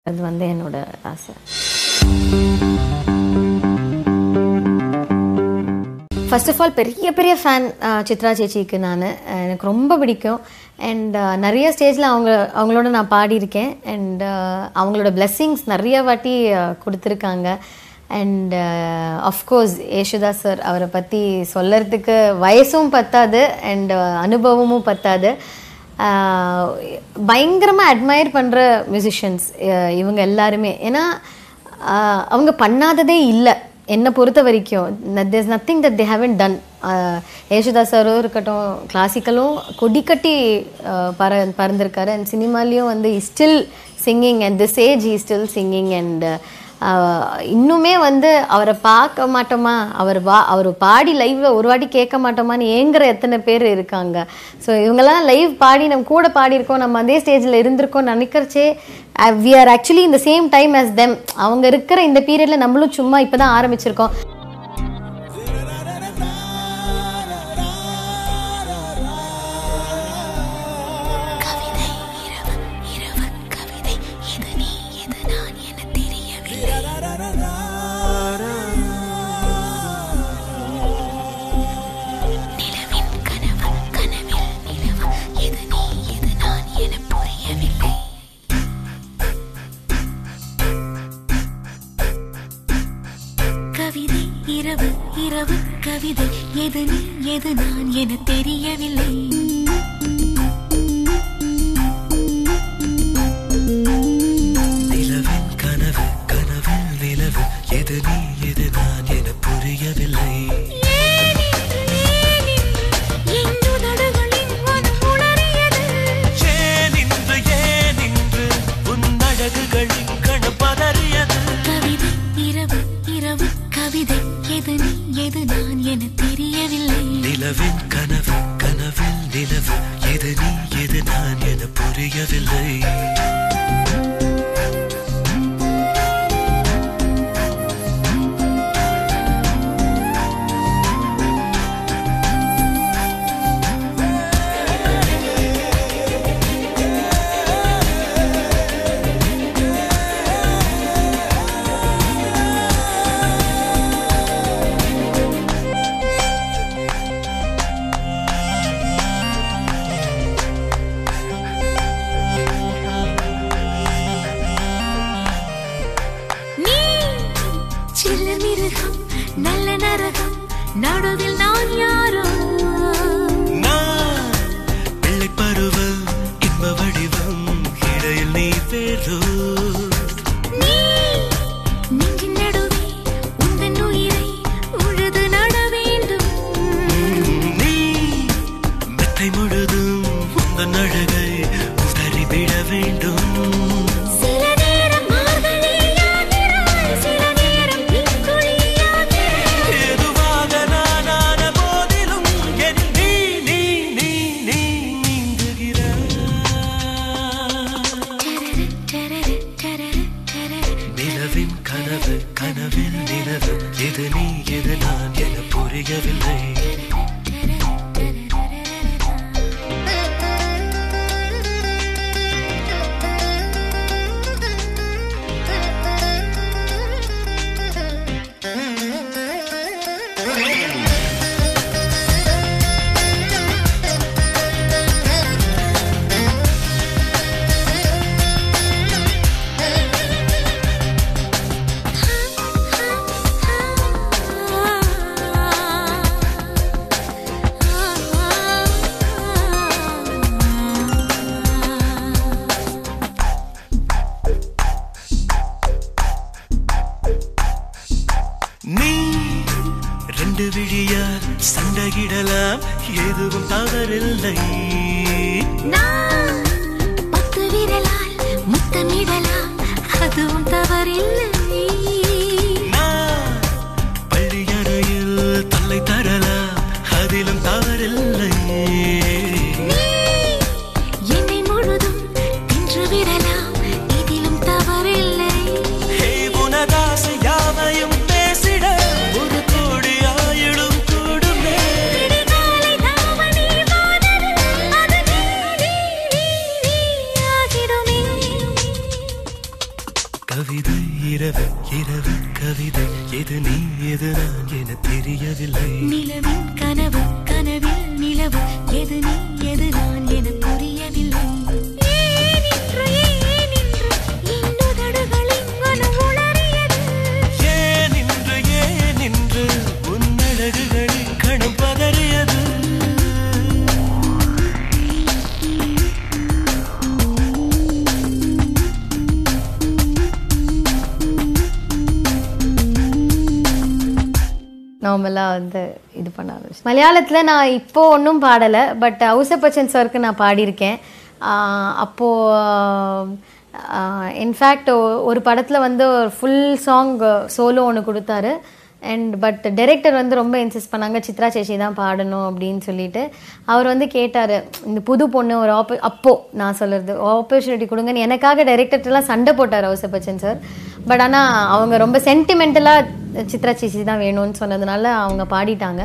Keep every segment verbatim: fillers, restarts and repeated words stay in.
அது வந்து என்னோட ஆசை. ஃபர்ஸ்ட் ஆஃப் ஆல் பெரிய பெரிய ஃபேன் சித்ரா சேச்சிக்கு நான். எனக்கு ரொம்ப பிடிக்கும். அண்ட் நிறைய ஸ்டேஜில் அவங்க அவங்களோட நான் பாடியிருக்கேன். அண்ட் அவங்களோட பிளெஸ்ஸிங்ஸ் நிறைய வாட்டி கொடுத்துருக்காங்க. அண்ட் ஆஃப்கோர்ஸ் யேசுதா சார், அவரை பற்றி சொல்லறதுக்கு வயசும் பத்தாது அண்ட் அனுபவமும் பத்தாது. பயங்கரமாக அட்மையர் பண்ணுற மியூசிஷியன்ஸ் இவங்க எல்லாருமே. ஏன்னா அவங்க பண்ணாததே இல்லை என்னை பொறுத்த வரைக்கும். There is nothing that they haven't done. Yesudas சாரும் இருக்கட்டும், கிளாசிக்கலும் கொடிக்கட்டி பற பறந்திருக்காரு. அண்ட் சினிமாலேயும் வந்து is still singing and this age is still singing. And இன்னுமே வந்து அவரை பார்க்க மாட்டோமா, அவர் வா அவர் பாடி லைவில் ஒரு வாட்டி கேட்க மாட்டோமான்னு ஏங்குற எத்தனை பேர் இருக்காங்க. ஸோ இவங்கெல்லாம் லைவ் பாடி நம்ம கூட பாடியிருக்கோம், நம்ம அதே ஸ்டேஜில் இருந்திருக்கோம் நினைக்கிறச்சே வி ஆர் ஆக்சுவலி இந்த சேம் டைம் ஆஸ் தெம். அவங்க இருக்கிற இந்த பீரியடில் நம்மளும் சும்மா இப்போ தான் ஆரம்பிச்சிருக்கோம். இரவு இரவு கவிதை எது நீ எது நான் என தெரியவில்லை. நிலவின் கனவு கனவில் நிலவு எது நீ எது நான் என புரியவில்லை. நிலவின் கனவு கனவில் நிலவு எது நீ எது நான் என புரியவில்லை. நல்ல நரகம் நடுவில் நான் யாரோ, நான் பிள்ளை பருவம் இன்ப வடிவம் இடையில் நீ பேரோ. நீ நெஞ்சின் நடுவே உந்தன் உயிரை உழுது நட வேண்டும். நீ மெத்தை முழுதும் உந்தன் அழகை உதறிவிட வேண்டும். கனவு கனவில் நிலவு எது நீ எது நான் என புரியவில்லை. நீ ரெண்டு விழியால் சண்டையிடலாம் எதுவும் தவறில்லை. நான் பத்து விரலால் முத்தமிடலாம் அதுவும் தவறில்லை. நான் பள்ளியறையில் தொல்லை தரலாம் அதிலும் தவறில்லை. என்னை முழுதும் தின்று விடலாம் இதிலும் தவறில்லை. உனதாசை யாவையும் ஒரு கோடி ஆயிடும் கூடுமே. கவிதை இரவு இரவு கவிதை எது நீ எது நான் என தெரியவில்லை நிலவின் கனவு கனவில் நிலவு எது நீ எது நான் என புரியவில்லை நார்மலாக வந்து இது பண்ண ஆரம்பிச்சு. மலையாளத்தில் நான் இப்போது ஒன்றும் பாடலை, பட் ஔசப்பச்சன் சாருக்கு நான் பாடியிருக்கேன். அப்போது இன்ஃபேக்ட் ஒரு படத்தில் வந்து ஒரு ஃபுல் சாங் சோலோ ஒன்று கொடுத்தாரு. அண்ட் பட் டைரக்டர் வந்து ரொம்ப இன்சிஸ்ட் பண்ணாங்க சித்ரா சேச்சி தான் பாடணும் அப்படின்னு சொல்லிட்டு. அவர் வந்து கேட்டார், இந்த புது பொண்ணு ஒரு ஆப்ப அப்போது நான் சொல்கிறது ஆப்பர்ச்சுனிட்டி கொடுங்கன்னு எனக்காக டைரக்டர்லாம் சண்டை போட்டார் ஔசப்பச்சன் சார். பட் ஆனால் அவங்க ரொம்ப சென்டிமெண்டலாக சித்ரா சேச்சி தான் வேணும்னு சொன்னதுனால அவங்க பாடிட்டாங்க.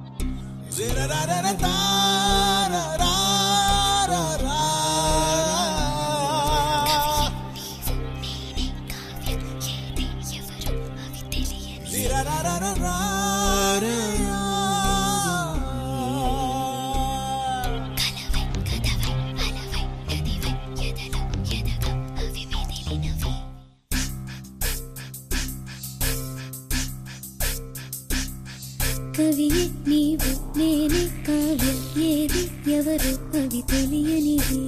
కవియే నీవు నేనే కావ్యం ఏది ఎవరు అవి తెలియనిది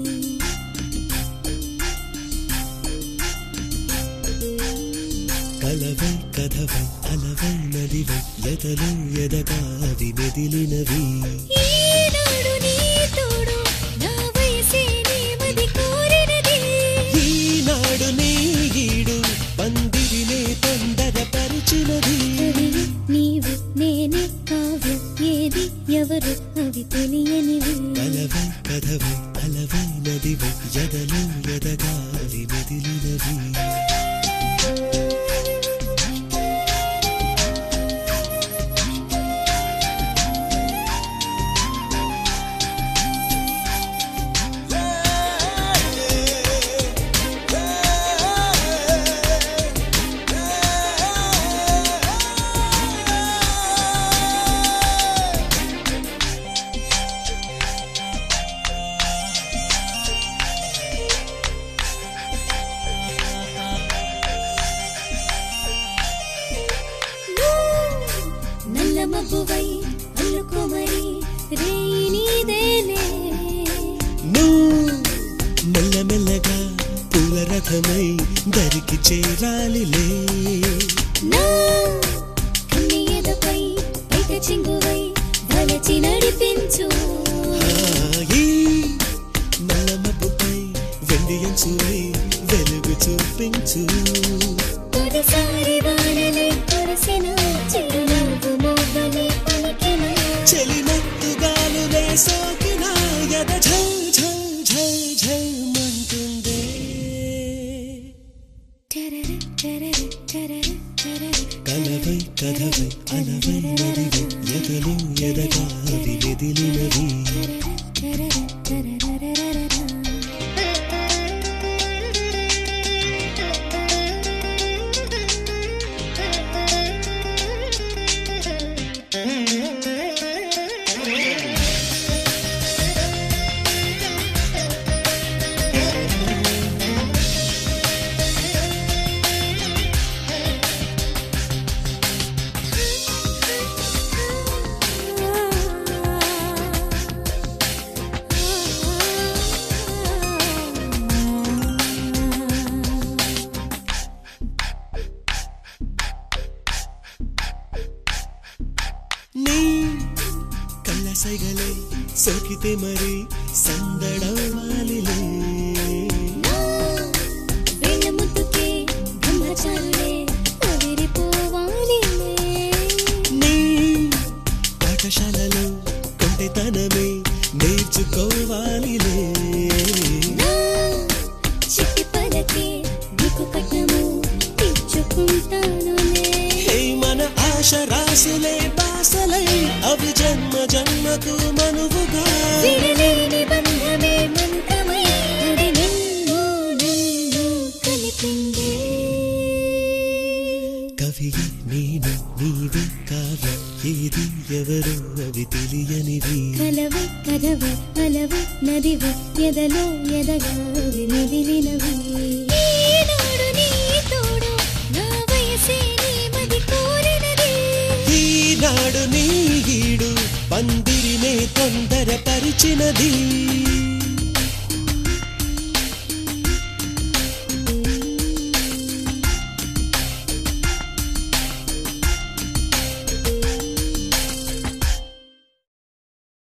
కలవై కథవై అలవై నదివై ఎదలు ఎదగా అవి మెదిలినవి ఈనాడు నీ తోడు నా వయసే నీమది కోరినది ఈనాడు నీ ఈడు పందిరినే తొందర పరిచినది నీవు నేనే కావ్యం ఏది ఎవరు అవి తెలియనివి కలవై కథవై అలవై నదివై ఎదలు ఎదగా అవి మెదిలినవి మబ్బువై అల్లుకోమరి రేయి నీదేలే నువ్వు మెల్లమెల్లగా పూల రథమై దరికి చేరాలిలే నా కన్ని ఎదపై బయట చింగువై వలచి నడిపించు ఈ నల్ల మబ్బుపై వెండి అంచువై వెలుగు చూపించు తొలిసారి వానలే కురిసిన చిరునవ్వు మోగలే పలికిన చెలినట్టుగాలులే సోకిన ఎద ఝల్ ఝల్ ఝల్ ఝల్ మంటుందే టరర టరర టరర టరర కలవై కథవై అలవై నదివై ఎదలు ఎదగా అవి మెదిలినవి టరర టరర సైగలే సోకితే మరి సందడవాలిలే వేళ ముద్దుకే బ్రహ్మచారులే అదిరిపోవాలిలే నీ పాఠశాలలో కొంటెతనమే నేర్చుకోవాలిలే చిట్టి పలకే నీకు కట్నము తెచ్చుకుంటానులే మన ఆశ రాసులే బాసలై అవి జన్మ జన్మకు మనువుగా విడలేని బంధమే మంత్రమై అది నిన్ను నన్ను కలిపిందే చెలియే నేను నీవే కావ్య ఏది ఎవరో అవి తెలియనివి కలవే కథవే అలవే నదివే ఎదలో ఎదగా నిదిలినవి ఈనాడు నీ తోడు నా వయసే నీ మది కోరినది ఈనాడు నీ ఈడు పందిరినే తొందర పరిచినది